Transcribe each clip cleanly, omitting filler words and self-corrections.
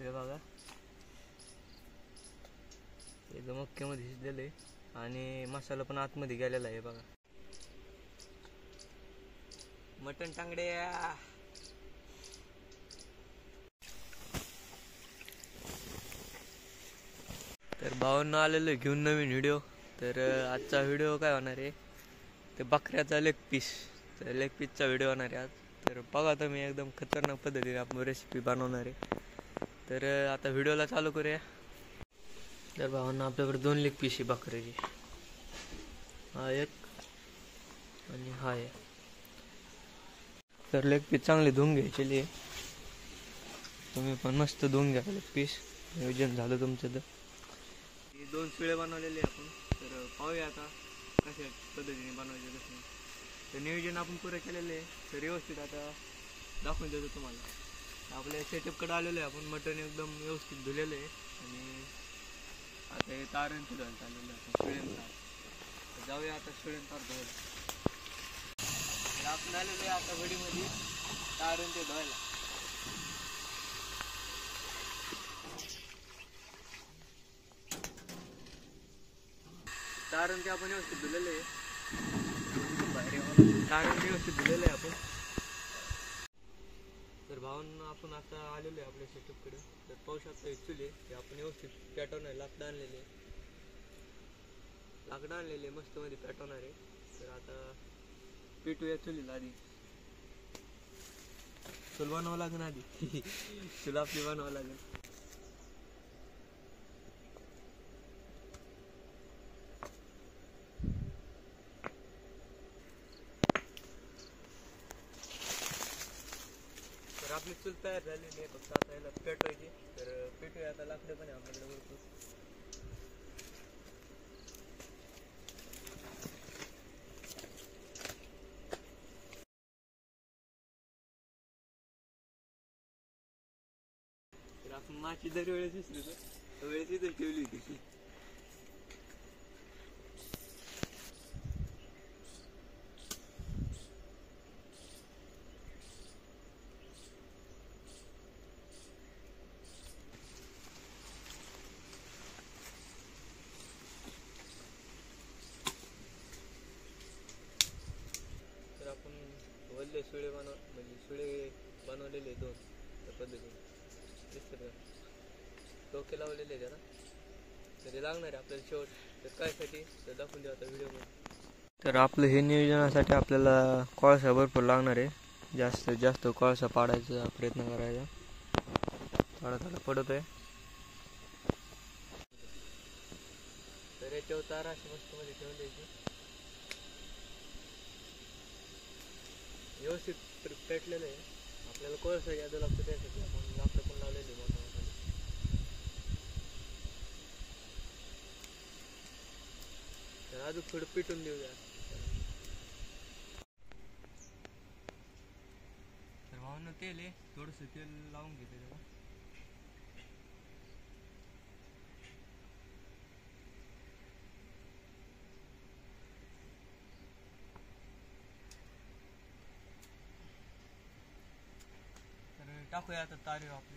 हे बघा एकदम मक्क्यामध्ये शिजलेलं आहे आणि मसाला पण आतमध्ये गेलेला आहे बघा. मटण टांगड्या. तर भावांना आलेलं आहे घेऊन नवीन व्हिडिओ. तर आजचा व्हिडिओ काय होणार आहे ते बकऱ्याचा लेग पीस. तर लेग पीसचा व्हिडिओ होणार आहे आज. तर बघा तुम्ही एकदम खतरनाक पद्धतीने आपण रेसिपी बनवणार आहे. तर आता व्हिडिओला चालू करूया. तर भावांना आपल्याकडे 2 लेग पीस आहे बकऱ्याची. हा एक आणि हा एक. तर लेग पीस चांगले धुवून घ्यायचे. तुम्ही पण मस्त धुवून घ्या लेग पीस. नियोजन झालं तुमचं. तर 2 शिळे बनवलेले आपण. तर पाहूया आता कशा पद्धतीने बनवायचे कसं. तर नियोजन आपण पुरं केलेलं आहे. तर व्यवस्थित आता दाखवून देतो तुम्हाला. आपल्या सेटअपकडे आलेलं आहे आपण. मटण एकदम व्यवस्थित धुलेलं आहे आणि आता हे तारण धुवायला चाललेलं आहे आपण शिळेन तार. तर जाऊया आता शिळेन तार धुवायला. तर आपण आलेलो आहे आता घडीमध्ये तारण ते धुवायला. तारण ते आपण व्यवस्थित धुलेलं आहे. तारण ते व्यवस्थित धुलेलं आहे आपण. तर भावांना आपण आता आलेलो आहे आपल्या सेटअपकडे. तर पाहू शकता हे चुले ते आपण व्यवस्थित पेटवणार. लाकडं आणलेले मस्त मध्ये पेटवणार आहे. तर आता पेटूया चुलीला. आधी चूल बनवावं लागेल. आधी चूल आपली बनवावं लागेल. तर आपली चूल तयार झालेली आहे. फक्त आता याला पेटवायची. तर पेटूया आता. लाकडं पण आहे आपल्याकडे भरपूर. तर आपण माची दरवेळेस विसरू तर वेळेस इथं ठेवली होती. तर आपण वल्ले सुळे म्हणजे सुळे बनवलेले 2 त्या पद्धतीने दिसतं का. डोके लावलेले त्याला. तर ते लागणार आहे आपल्याला शेवट. तर कायसाठी तर दाखवून द्या आता व्हिडिओमध्ये. तर आपलं हे नियोजनासाठी आपल्याला कोळसा भरपूर लागणार आहे. जास्तीत जास्त कोळसा पाडायचा प्रयत्न करायचा. थोडा पडत आहे. तर याच्यावर तार अशी मस्त मध्ये ठेवून द्यायची. व्यवस्थित पेटलेलं आहे. आपल्याला कोळसा घ्यायला लागतं त्यासाठी आपण लाकडं पण लावलेली मोठा. तर अजून थोडं पिटून देऊया. तर भावांना तेल आहे. थोडंसं तेल लावून घेते त्याला. तर टाकूया आता तारे आपली.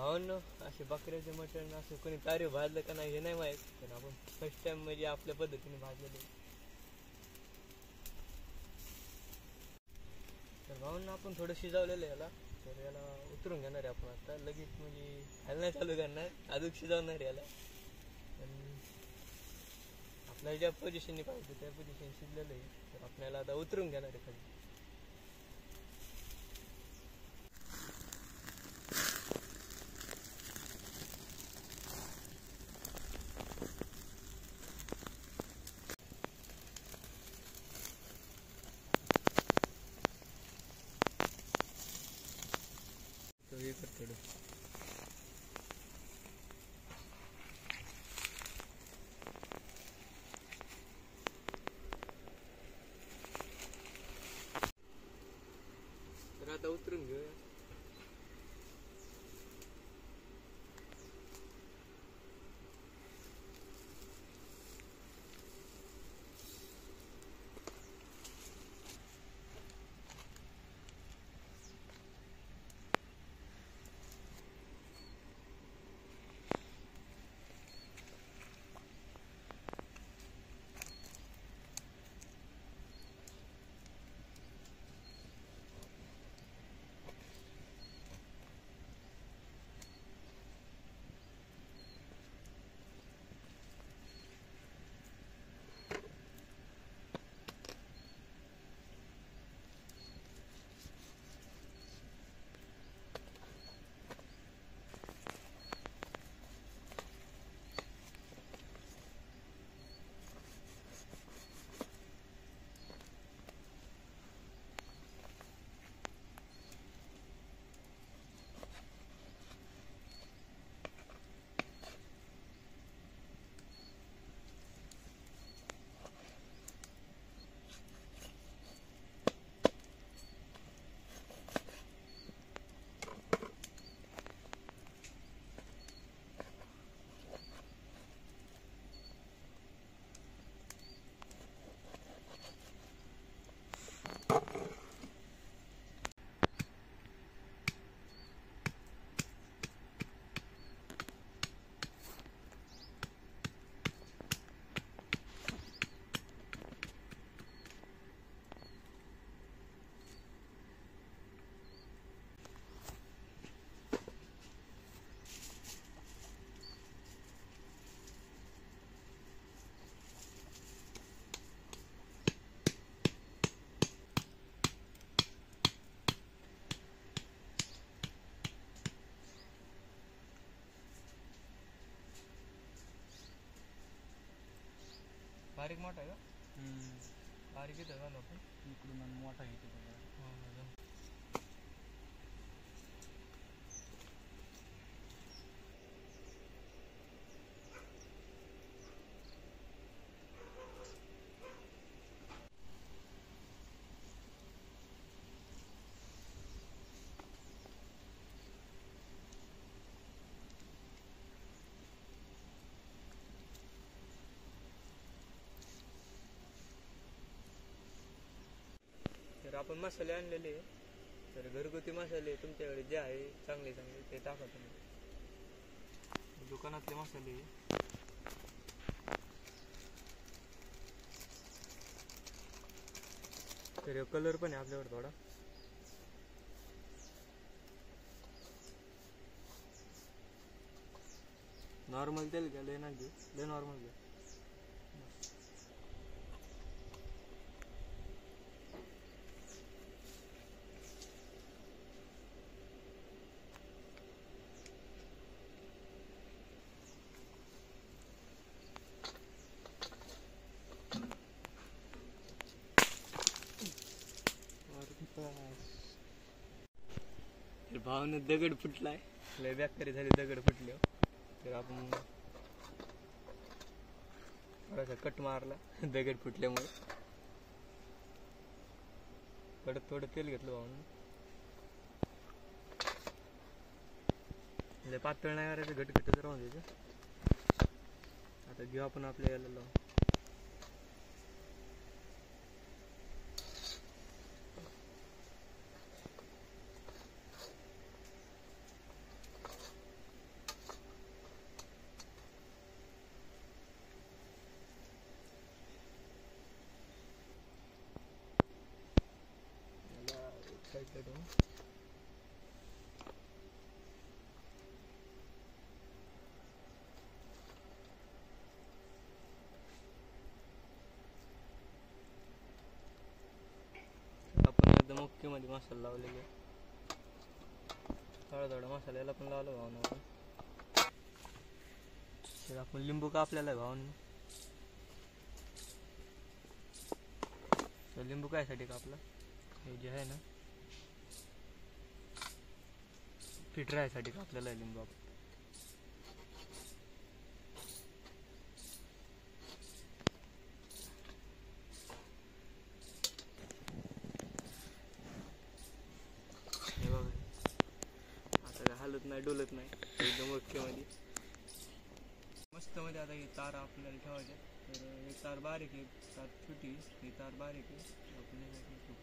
भावांनो असे बकऱ्याचे मटण असं कोणी तारीफ भाजलं का नाही हे नाही माहीत, पण आपण फर्स्ट टाइम म्हणजे आपल्या पद्धतीने भाजलेलं आहे. तर भावांना आपण थोडं शिजवलेलं आहे याला, तर याला उतरून घेणार आहे आपण आता लगेच, म्हणजे खायला नाही चालू करणार, अजून शिजवणार आहे याला. पण आपल्याला ज्या पोझिशनने पाहिजे त्या पोझिशन शिजलेलं आहे, तर आपल्याला आता उतरून घेणार आहे खाली. तो हे कर थोडं. तर आता उतरून घेऊया. बारीक मोठा आहे का? बारीक येतं का आपण इकडून मोठा येतो. तर आपण मसाले आणलेले, तर घरगुती मसाले तुमच्याकडे जे आहे चांगले चांगले ते टाका तुम्ही. दुकानातले मसाले तर कलर पण आहे आपल्याकडे थोडा. नॉर्मल तेल घ्या, लय ना घेऊ, लय नॉर्मल घ्या. भावने दगड फुटलाय, लय बेकारी झाली दगड फुटले. तर आपण थोडासा कट मारला दगड फुटल्यामुळे. परत थोडं तेल घेतलं भावानं, लय पातळ नाही करायचं, घटघटच राहून द्यायचं. आता घेऊ आपण आपल्या याला लावून. साईडला ठेवून आपण एकदम ओके मध्ये मसाला लावलेले. थोडा थोडा मसाला याला पण लावला भावना आपण. तर आपण लिंबू कापलेला भावना. तर लिंबू कायसाठी कापला, हे जे आहे ना फिट राहायसाठी कापलेला आहे लिंबू आपण. हे बघा आता काय हालत नाही डोलत नाही एकदम ओके मध्ये मस्त मध्ये. आता ही तार आपल्याला ठेवायच्या. तर एक तार बारीक आहे, तार छोटी, ही तार बारीक आहे आपल्याला.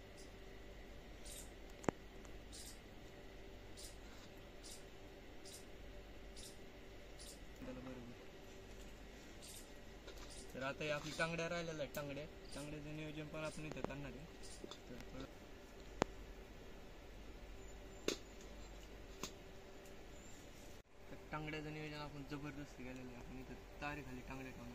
तर आता हे आपली टांगड्या राहिलेल्या आहेत. टांगड्याचं नियोजन पण आपण इथं करणार आहे. तर टांगड्याचं नियोजन आपण जबरदस्त केलेलं आहे. आपण इथं तारेखाली टांगड्या ठेवणार.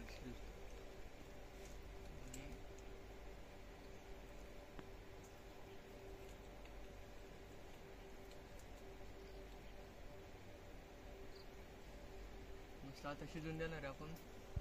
मस्त आता शिजून देणार आहे आपण.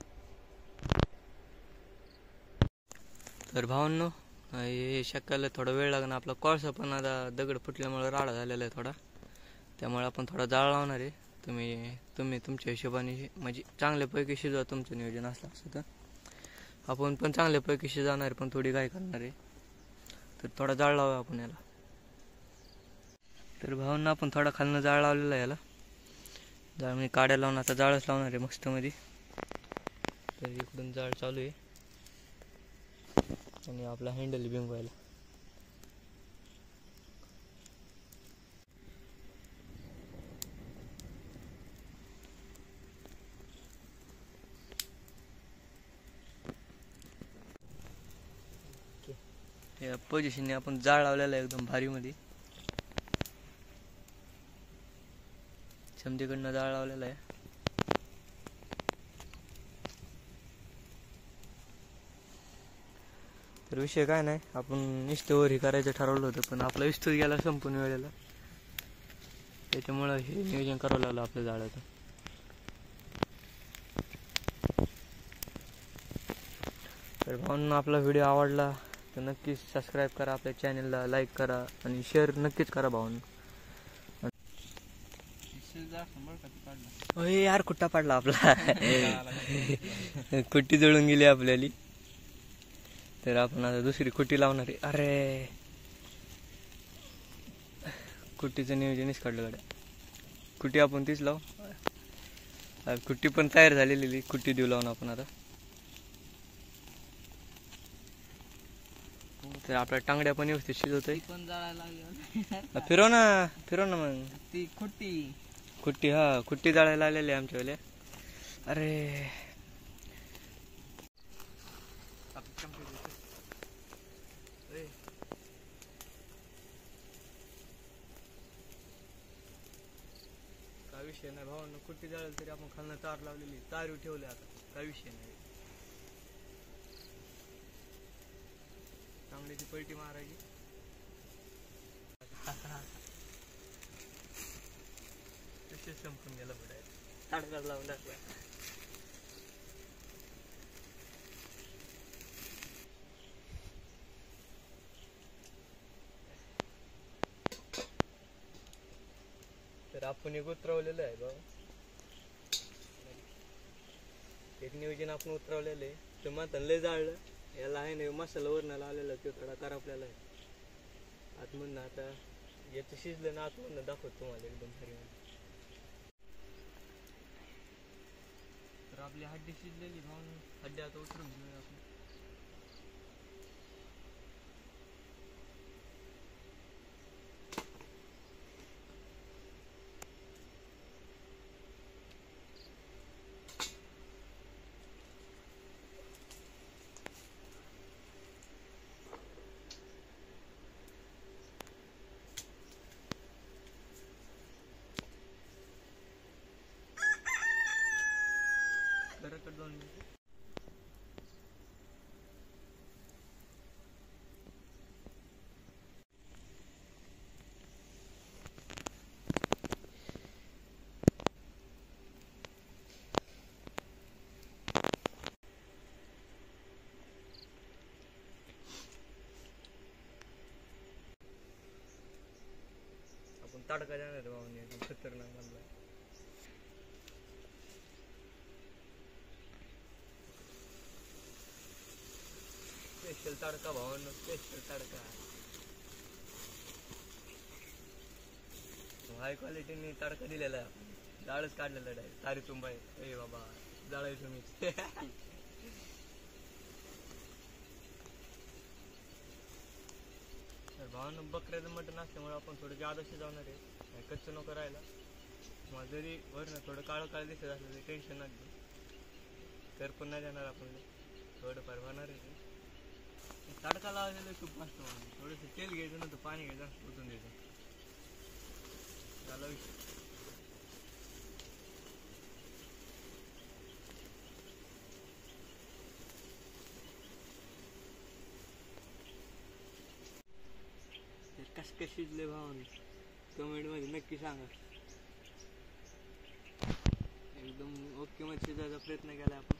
तर भावांनो, हे शेकायला थोडा वेळ लागणार. आपला कोळसा पण आता दगड फुटल्यामुळे राडा झालेला आहे थोडा, त्यामुळे आपण थोडा जाळ लावणार आहे. तुम्ही तुमच्या हिशोबाने म्हणजे चांगल्यापैकी शिजवा. तुमचं नियोजन असलं असं तर आपण पण चांगल्यापैकी शिजवणार आहे, पण थोडी काय करणार आहे. तर थोडा जाळ लावूया आपण याला. तर भावांना आपण थोडा खालनं जाळ लावलेला आहे याला. जाळ म्हणजे काड्या लावून आता जाळच लावणार आहे मस्त मध्ये. तर इकडून जाळ चालू आहे आणि आपला हँडल बिंगवायला. या पोझिशनने आपण जाळ लावलेला आहे एकदम भारी मध्ये. समधीकडनं जाळ लावलेला आहे. तर विषय काय नाही, आपण इस्तवर हे करायचं ठरवलं होतं, पण आपला इस्तूर गेला संपून वेळेला. त्याच्यामुळं हे नियोजन करावं लागलं आपल्या जाळाचं. तर भावांनो, आपला व्हिडिओ आवडला तर नक्कीच सबस्क्राईब करा आपल्या चॅनलला, लाईक करा आणि शेअर नक्कीच करा भावांनो. अरे यार कुट्टा पडला आपला. कुट्टी जळून गेली आपल्याली. तर आपण आता दुसरी कुट्टी लावणार आहे. अरे कुट्टीचं नियोजनच काढलं गाड्या. कुट्टी आपण तीच लावू. कुट्टी पण तयार झालेली, कुट्टी देऊ लावून आपण आता. तर आपल्या टांगड्या पण व्यवस्थित शिजवतोय. फिरव ना मग ती कुट्टी. हा कुट्टी जाळायला आलेली आहे आमच्या वेळेला. अरे काय विषय नाही भावांनो, कुट्टी जाळेल तरी आपण खालनं तार लावलेली, तार ठेवले. आता काय विषय नाही. चांगल्याची पलटी मारायची. तसेच संपून गेला पुढे ताडका लावून टाकला. तर आपण एक उतरवलेलं आहे बाबा. एक नियोजन आपण उतरवलेलं आहे. तर मग लय जाळलं याला आहे ना, मसाला वरणाला आलेला तो थोडा करपलेला आहे आतमधनं. आता याचं शिजलं ना आतमधनं दाखवतो तुम्हाला एकदम भारी. तर आपली हड्डी शिजलेली म्हणून हड्डी आता उतरून घेऊया आपण. तडका देणार आहे भावाने, एकदम खतरनाक मधला. स्पेशल तडका भावांनो, स्पेशल तडका. हाय क्वालिटीने तडका दिलेला आहे आपण. जाळच काढलेला डायरेक्ट तारी तुंबाय. ए बाबा जाळायचं मी. तर भावांनो बकऱ्याचं मटण असल्यामुळे आपण थोडं जादशी जाणार आहे, कच्चं नको राहायला. मग जरी वरनं थोडं काळं काळं दिसत असलं तरी टेन्शन नका, तर पण नाही देणार आपण, थोडंफार होणार आहे ते. तडका लावलेलं खूप मस्त म्हणून थोडंसं तेल घ्यायचं नव्हतं, पाणी घ्यायचं, ओतून द्यायचं, झाला विषय. कसं काय शिजले भावाने कमेंट मध्ये नक्की सांगा. एकदम ओके मध्ये शिजायचा प्रयत्न केला आपण.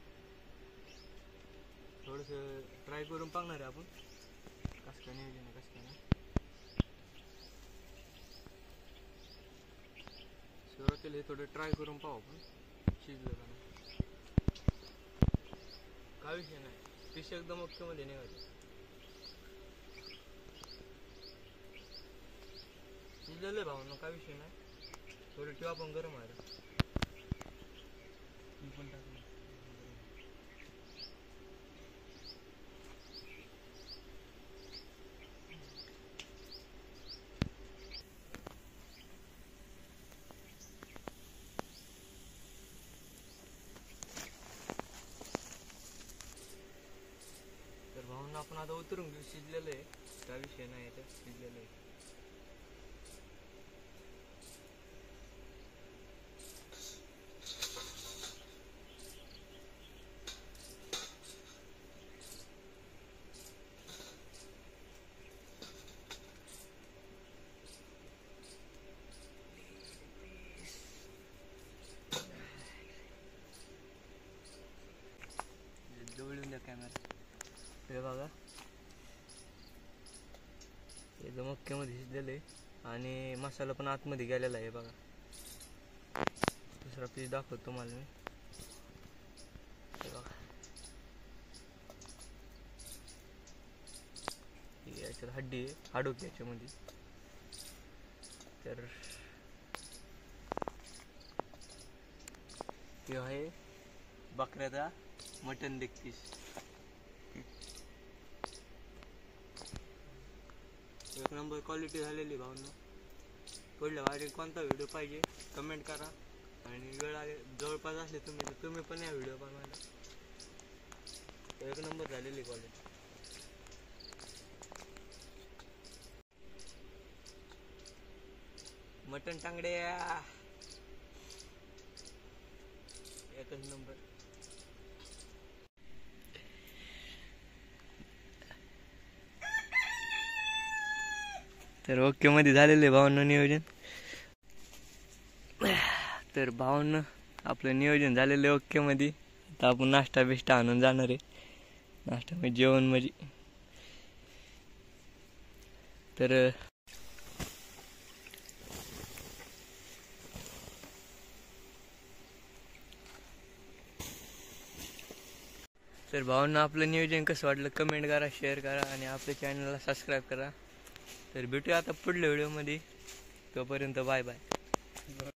थोडस ट्राय करून पाहणार आहे आपण कसं काय नियोजन आहे, कसं काय नाही. सुरुवातीला हे थोडं ट्राय करून पाहू आपण शिजलं का नाही. काय विषय नाही, फिश एकदम ओके मध्ये निघाले. शिजलेलं भावांनो, काय विषय नाही. थोडं ठेवा आपण गरम आहे. मी पण टाकलं. तर भावांनो आपण आता उतरून घेऊ. शिजलेलं आहे, काय विषय नाही, याच्यात शिजलेलं आहे. जवळून द्या कॅमेरा. हे बघा एकदम ओक्यामध्ये शिजलेलं आहे आणि मसाला पण आतमध्ये गेलेला आहे. बघा दुसरा पीस दाखवतो तुम्हाला मी. हे बघा याच्यात हड्डी आहे, हाडूक याच्यामध्ये. तर ते आहे बकऱ्याचा मटन लेग पीस. एक नंबर क्वालिटी झालेली भावना. पुढल्या वारी कोणता व्हिडिओ पाहिजे कमेंट करा, आणि वेळ आले जवळपास असले तुम्ही तर तुम्ही पण या व्हिडिओ बनवायला. एक नंबर झालेली क्वालिटी. मटन टांगडे एकच नंबर. तर ओके मध्ये झालेले भावांना नियोजन. तर भावांना आपलं नियोजन झालेलं ओके मध्ये. आता आपण नाश्ता बिष्टा आणून जाणार आहे. नाश्ता म्हणजे जेवण म्हणजे. तर भावांना आपलं नियोजन कसं वाटलं कमेंट करा, शेअर करा आणि आपल्या चॅनलला सबस्क्राईब करा. तर भेटूया आता पुढल्या व्हिडिओमध्ये. तोपर्यंत बाय बाय.